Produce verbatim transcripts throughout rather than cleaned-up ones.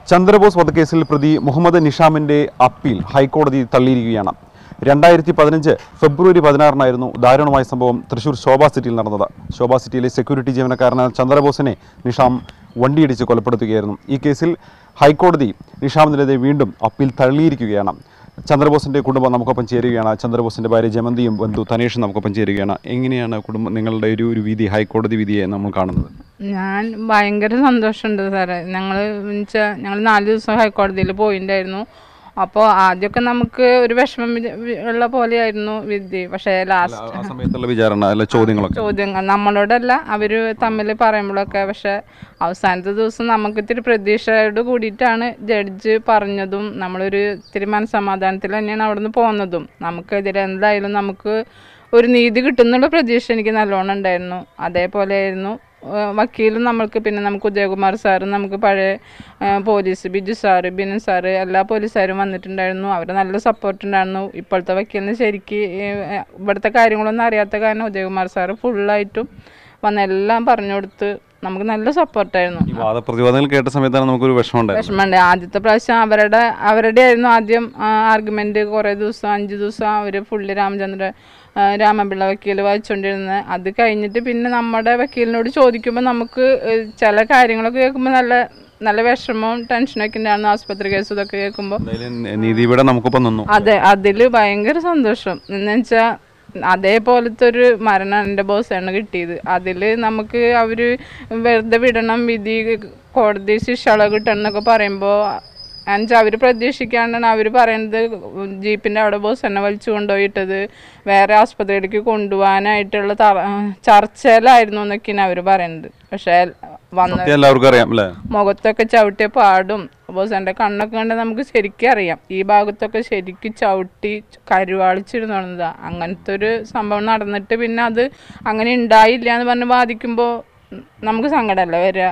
ചന്ദ്രബോസ് വധക്കേസിൽ പ്രതി മുഹമ്മദ് നിഷാമിന്റെ അപ്പീൽ ഹൈക്കോടതി തള്ളിയിരിക്കുകയാണ്. രണ്ടായിരത്തി പതിനഞ്ച് ഫെബ്രുവരി പതിനാറിനായിരുന്നു ദാരുണമായ സംഭവം തൃശൂർ ശോഭാ സിറ്റിയിൽ നടന്നത്. ശോഭാ സിറ്റിയിലെ സെക്യൂരിറ്റി ജീവനക്കാരനായ ചന്ദ്രബോസിനെ നിഷാം വണ്ടിയിടിച്ച് കൊലപ്പെടുത്തുകയായിരുന്നു. ഈ കേസിൽ ഹൈക്കോടതി നിഷാമിനെതിരെ വീണ്ടും അപ്പീൽ തള്ളിയിരിക്കുകയാണ്. ചന്ദ്രബോസിന്റെ കുടുംബം നമുക്കൊപ്പം ചേരുകയാണ്. ചന്ദ്രബോസിന്റെ ഭാര്യ ജമന്തിയും ബന്ധു തനേഷും നമുക്കൊപ്പം ചേരുകയാണ്. എങ്ങനെയാണ് കുടുംബം നിങ്ങളുടെ ഒരു ഒരു വിധി, ഹൈക്കോടതി വിധിയെ നമ്മൾ കാണുന്നത്? ഞാൻ ഭയങ്കര സന്തോഷമുണ്ട് സാറേ. ഞങ്ങൾ വെച്ചാൽ ഞങ്ങൾ നാല് ദിവസം ഹൈക്കോടതിയിൽ പോയിട്ടുണ്ടായിരുന്നു. അപ്പോൾ ആദ്യമൊക്കെ നമുക്ക് ഒരു വിഷമം ഉള്ള പോലെയായിരുന്നു വിധി. പക്ഷേ ലാസ്റ്റ് ചോദ്യങ്ങൾ നമ്മളോടല്ല അവർ തമ്മിൽ പറയുമ്പോഴൊക്കെ, പക്ഷെ അവസാനത്തെ ദിവസം നമുക്ക് ഇത്തിരി പ്രതീക്ഷയോട് കൂടിയിട്ടാണ് ജഡ്ജ് പറഞ്ഞതും നമ്മളൊരു ഇത്തിരി മനസ്സമാധാനത്തിൽ തന്നെയാണ് അവിടെ നിന്ന് പോകുന്നതും. നമുക്കെതിരെ എന്തായാലും നമുക്ക് ഒരു നീതി കിട്ടുന്നുള്ള പ്രതീക്ഷ എനിക്ക് നല്ലോണം ഉണ്ടായിരുന്നു. അതേപോലെയായിരുന്നു വക്കീലും നമ്മൾക്ക്. പിന്നെ നമുക്ക് ഉദയകുമാർ സാറ്, നമുക്ക് പഴയ police Biju sir, Binan sir, എല്ലാ പോലീസുകാരും വന്നിട്ടുണ്ടായിരുന്നു. അവരെ നല്ല സപ്പോർട്ട് ഉണ്ടായിരുന്നു. ഇപ്പോഴത്തെ വക്കീലിന് ശരിക്ക് ഇവിടുത്തെ കാര്യങ്ങളൊന്നും അറിയാത്ത കാരണം ഉദയകുമാർ സാറ് ഫുള്ളായിട്ടും വന്ന് എല്ലാം പറഞ്ഞു കൊടുത്ത് നമുക്ക് നല്ല സപ്പോർട്ടായിരുന്നു. വാദപ്രതിവാദങ്ങൾ കേട്ട സമയത്താണ് നമുക്കൊരു വിഷമമുണ്ട് വിഷമമുണ്ട് ആദ്യത്തെ പ്രാവശ്യം അവരുടെ അവരുടെ ആയിരുന്നു ആദ്യം ആർഗ്യുമെന്റ്. കുറേ ദിവസം അഞ്ച് ദിവസം അവർ ഫുള്ളി രാമചന്ദ്ര രാമപിള്ള വക്കീൽ വായിച്ചുകൊണ്ടിരുന്നത്. അത് കഴിഞ്ഞിട്ട് പിന്നെ നമ്മുടെ വക്കീലിനോട് ചോദിക്കുമ്പോൾ നമുക്ക് ചില കാര്യങ്ങളൊക്കെ കേൾക്കുമ്പോൾ നല്ല നല്ല വിഷമവും ടെൻഷനൊക്കെ ഉണ്ടായിരുന്നു. ആസ്പത്രി കേസ് ഇതൊക്കെ കേൾക്കുമ്പോൾ നീതിപീഠം നമുക്കൊപ്പം നിന്നു. അതെ, അതിൽ ഭയങ്കര സന്തോഷം. എന്ന് വെച്ചാൽ അതേപോലത്തെ ഒരു മരണം എൻ്റെ ബോസാണ് കിട്ടിയത്. അതിൽ നമുക്ക് അവർ വെറുതെ വിടണം, വിധി കോടതി ശിക്ഷ കിട്ടണം എന്നൊക്കെ പറയുമ്പോൾ എന്നുവെച്ചാൽ അവർ പ്രതീക്ഷിക്കാണ്ടാണ് അവർ പറയുന്നത്. ജീപ്പിൻ്റെ അവിടെ ബോസ് തന്നെ വലിച്ചു കൊണ്ടുപോയിട്ടത് വേറെ ആസ്പത്രിയിലേക്ക് കൊണ്ടുപോകാനായിട്ടുള്ള ചർച്ചയിലായിരുന്നു എന്നൊക്കെയാണ് അവർ പറയുന്നത്. പക്ഷേ വന്ന മുഖത്തൊക്കെ ചവിട്ടിയ പാടും ബോസൻ്റെ കണ്ണൊക്കെ കണ്ട് നമുക്ക് ശരിക്കും അറിയാം. ഈ ഭാഗത്തൊക്കെ ശരിക്കും ചവിട്ടി കരുവാളിച്ചിരുന്നതാ. അങ്ങനത്തെ ഒരു സംഭവം നടന്നിട്ട് പിന്നെ അത് അങ്ങനെ ഉണ്ടായില്ല എന്ന് പറഞ്ഞ് ബാധിക്കുമ്പോൾ നമുക്ക് സങ്കടമല്ല വരിക.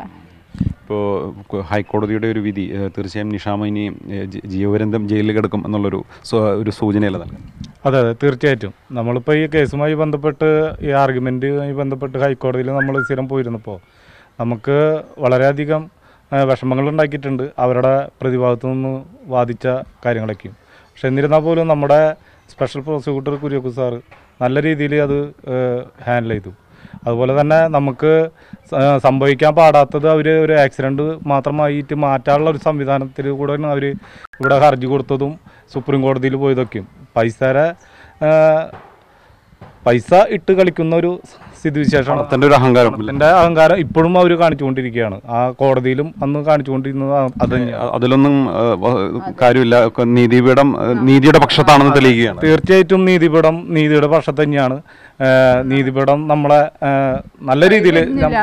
ഇപ്പോൾ ഹൈക്കോടതിയുടെ ഒരു വിധി തീർച്ചയായും നിഷാം ഇനി ജീവപര്യന്തം ജയിലിൽ കിടക്കും എന്നുള്ളൊരു ഒരു സൂചനയല്ല നൽകുന്നത്. അതെ അതെ തീർച്ചയായിട്ടും. നമ്മളിപ്പോൾ ഈ കേസുമായി ബന്ധപ്പെട്ട് ഈ ആർഗ്യുമെൻറ്റുമായി ബന്ധപ്പെട്ട് ഹൈക്കോടതിയിൽ നമ്മൾ സ്ഥിരം പോയിരുന്നപ്പോൾ നമുക്ക് വളരെയധികം വിഷമങ്ങൾ ഉണ്ടാക്കിയിട്ടുണ്ട് അവരുടെ പ്രതിഭാഗത്തു നിന്ന് വാദിച്ച കാര്യങ്ങളൊക്കെയും. പക്ഷെ എന്നിരുന്നാൽ പോലും നമ്മുടെ സ്പെഷ്യൽ പ്രോസിക്യൂട്ടർ കുര്യക്കു സാറ് നല്ല രീതിയിൽ അത് ഹാൻഡിൽ ചെയ്തു. അതുപോലെ തന്നെ നമുക്ക് സംഭവിക്കാൻ പാടാത്തത് അവർ ഒരു ആക്സിഡൻറ്റ് മാത്രമായിട്ട് മാറ്റാനുള്ള ഒരു സംവിധാനത്തിൽ കൂടെ അവർ ഇവിടെ ഹർജി കൊടുത്തതും സുപ്രീം കോടതിയിൽ പോയതൊക്കെയും പൈസയുടെ പൈസ ഇട്ട് കളിക്കുന്ന ഒരു സ്ഥിതിവിശേഷമാണ്. തൻ്റെ ഒരു അഹങ്കാരം എൻ്റെ അഹങ്കാരം ഇപ്പോഴും അവർ കാണിച്ചുകൊണ്ടിരിക്കുകയാണ്. ആ കോടതിയിലും അന്ന് കാണിച്ചുകൊണ്ടിരുന്നത് അത് അതിലൊന്നും കാര്യമില്ല. നീതിപീഠം നീതിയുടെ പക്ഷത്താണെന്ന് തെളിയിക്കുകയാണ്. തീർച്ചയായിട്ടും നീതിപീഠം നീതിയുടെ പക്ഷത്ത് തന്നെയാണ്. നീതിപീഠം നമ്മളെ നല്ല രീതിയിൽ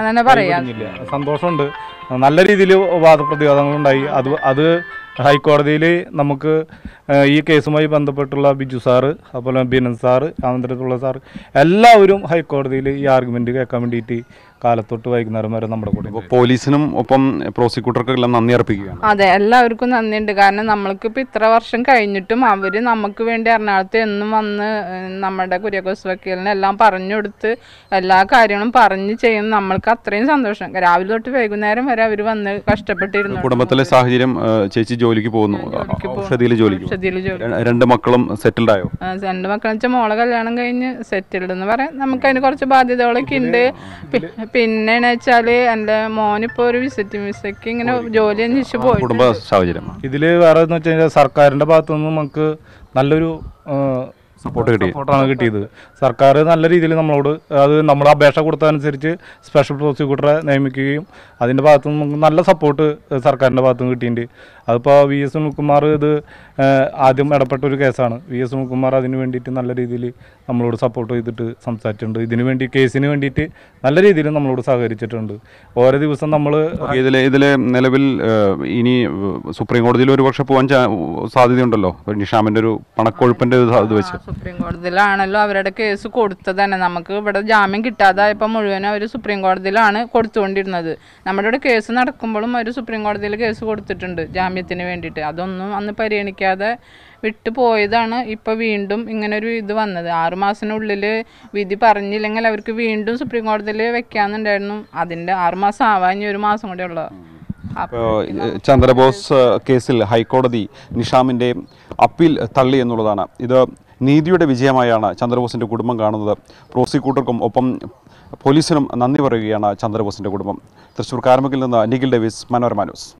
സന്തോഷമുണ്ട്. നല്ല രീതിയിൽ വാദപ്രതിവാദങ്ങളുണ്ടായി. അത് അത് ഹൈക്കോടതിയിൽ നമുക്ക് ഈ കേസുമായി ബന്ധപ്പെട്ടുള്ള ബിജു സാറ്, അതുപോലെ ബിനൻ സാറ്, ആനന്ദപിള്ള സാറ് എല്ലാവരും ഹൈക്കോടതിയിൽ ഈ ആർഗ്യുമെൻറ്റ് കേൾക്കാൻ വേണ്ടിയിട്ട് കാലത്തൊട്ട് വൈകുന്നേരം വരെ നമ്മുടെ കൂടെ. പോലീസിനും ഒപ്പം പ്രോസിക്യൂട്ടർക്കും എല്ലാം നന്ദി അർപ്പിക്കുകയാണ്. അതെ, എല്ലാവർക്കും നന്ദിയുണ്ട്. കാരണം നമ്മൾക്കിപ്പോൾ ഇത്ര വർഷം കഴിഞ്ഞിട്ടും അവർ നമുക്ക് വേണ്ടി എറണാകുളത്ത് എന്നും വന്ന് നമ്മുടെ കുര്യാക്കോസ് വക്കീലിനെ എല്ലാം പറഞ്ഞു കൊടുത്ത് എല്ലാ കാര്യങ്ങളും പറഞ്ഞ് ചെയ്യുന്ന നമ്മൾക്ക് അത്രയും സന്തോഷം. രാവിലെ തൊട്ട് വൈകുന്നേരം വരെ അവർ വന്ന് കഷ്ടപ്പെട്ടിരുന്നു. കുടുംബത്തിലെ സാഹചര്യം ചേച്ചി ജോലിക്ക് പോകുന്നു, ഔഷധിയിൽ ജോലിക്ക്. രണ്ട് മക്കളും സെറ്റിൽഡ് ആയോ? രണ്ട് മക്കളെന്ന് വെച്ചാൽ മോളെ കല്യാണം കഴിഞ്ഞ് സെറ്റിൽഡ് എന്ന് പറയാം. നമുക്കതിന് കുറച്ച് ബാധ്യതകളൊക്കെ ഉണ്ട്. പിന്നെ വെച്ചാല് എൻ്റെ മോനിപ്പോ ഒരു വിസിറ്റിംഗ് വിസയ്ക്ക് ഇങ്ങനെ ജോലി അന്വേഷിച്ച് പോയി. കുടുംബ സാഹചര്യം ഇതില് വേറെ എന്ന് വെച്ച് കഴിഞ്ഞാൽ സർക്കാരിന്റെ ഭാഗത്തു നിന്ന് നമുക്ക് നല്ലൊരു സപ്പോർട്ട് കിട്ടി സപ്പോർട്ടാണ് കിട്ടിയത്. സർക്കാർ നല്ല രീതിയിൽ നമ്മളോട് അത് നമ്മുടെ അപേക്ഷ കൊടുത്തതനുസരിച്ച് സ്പെഷ്യൽ പ്രോസിക്യൂട്ടറെ നിയമിക്കുകയും അതിൻ്റെ ഭാഗത്തു നിന്ന് നമുക്ക് നല്ല സപ്പോർട്ട് സർക്കാരിൻ്റെ ഭാഗത്തു നിന്ന് കിട്ടിയിട്ടുണ്ട്. അതിപ്പോൾ വി എസ് സുനിൽകുമാർ ഇത് ആദ്യം ഇടപെട്ട ഒരു കേസാണ്. വി എസ് സുനിൽകുമാർ അതിന് വേണ്ടിയിട്ട് നല്ല രീതിയിൽ നമ്മളോട് സപ്പോർട്ട് ചെയ്തിട്ട് സംസാരിച്ചിട്ടുണ്ട്. ഇതിനു വേണ്ടി കേസിന് വേണ്ടിയിട്ട് നല്ല രീതിയിൽ നമ്മളോട് സഹകരിച്ചിട്ടുണ്ട്. ഓരോ ദിവസം നമ്മൾ ഇതിൽ ഇതിൽ നിലവിൽ ഇനി സുപ്രീം കോടതിയിൽ ഒരു പക്ഷേ പോകാൻ സാധ്യതയുണ്ടല്ലോ നിഷാമിൻ്റെ ഒരു പണക്കൊഴുപ്പിൻ്റെ ഇത് വെച്ച്. സുപ്രീം കോടതിയിലാണല്ലോ അവരുടെ കേസ് കൊടുത്തത് തന്നെ. നമുക്ക് ഇവിടെ ജാമ്യം കിട്ടാതായപ്പോൾ മുഴുവനും അവർ സുപ്രീം കോടതിയിലാണ് കൊടുത്തുകൊണ്ടിരുന്നത്. നമ്മുടെ ഇവിടെ കേസ് നടക്കുമ്പോഴും അവർ സുപ്രീം കോടതിയിൽ കേസ് കൊടുത്തിട്ടുണ്ട് ജാമ്യത്തിന് വേണ്ടിയിട്ട്. അതൊന്നും അന്ന് പരിഗണിക്കാതെ വിട്ടു പോയതാണ്. ഇപ്പോൾ വീണ്ടും ഇങ്ങനൊരു ഇത് വന്നത്. ആറുമാസത്തിനുള്ളിൽ വിധി പറഞ്ഞില്ലെങ്കിൽ അവർക്ക് വീണ്ടും സുപ്രീം കോടതിയിൽ വെക്കാമെന്നുണ്ടായിരുന്നു. അതിൻ്റെ ആറുമാസം ആവാൻ ഇനി ഒരു മാസം കൂടെ ഉള്ളത്. അപ്പോൾ ചന്ദ്രബോസ് കേസിൽ ഹൈക്കോടതി നിഷാമിൻ്റെ അപ്പീൽ തള്ളി എന്നുള്ളതാണ്. ഇത് നീതിയുടെ വിജയമായാണ് ചന്ദ്രബോസിൻ്റെ കുടുംബം കാണുന്നത്. പ്രോസിക്യൂട്ടർക്കും ഒപ്പം പോലീസിനും നന്ദി പറയുകയാണ് ചന്ദ്രബോസിൻ്റെ കുടുംബം. തൃശ്ശൂർ കാരമക്കിൽ നിന്ന് നിഖിൽ ഡേവിസ്, മനോരമ ന്യൂസ്.